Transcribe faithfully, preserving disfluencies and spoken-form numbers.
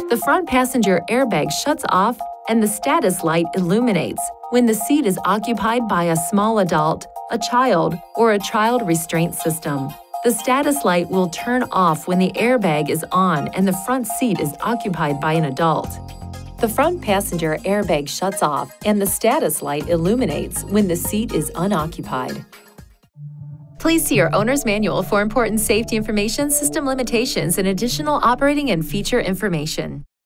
The front passenger airbag shuts off and the status light illuminates when the seat is occupied by a small adult, a child, or a child restraint system. The status light will turn off when the airbag is on and the front seat is occupied by an adult. The front passenger airbag shuts off and the status light illuminates when the seat is unoccupied. Please see your owner's manual for important safety information, system limitations, and additional operating and feature information.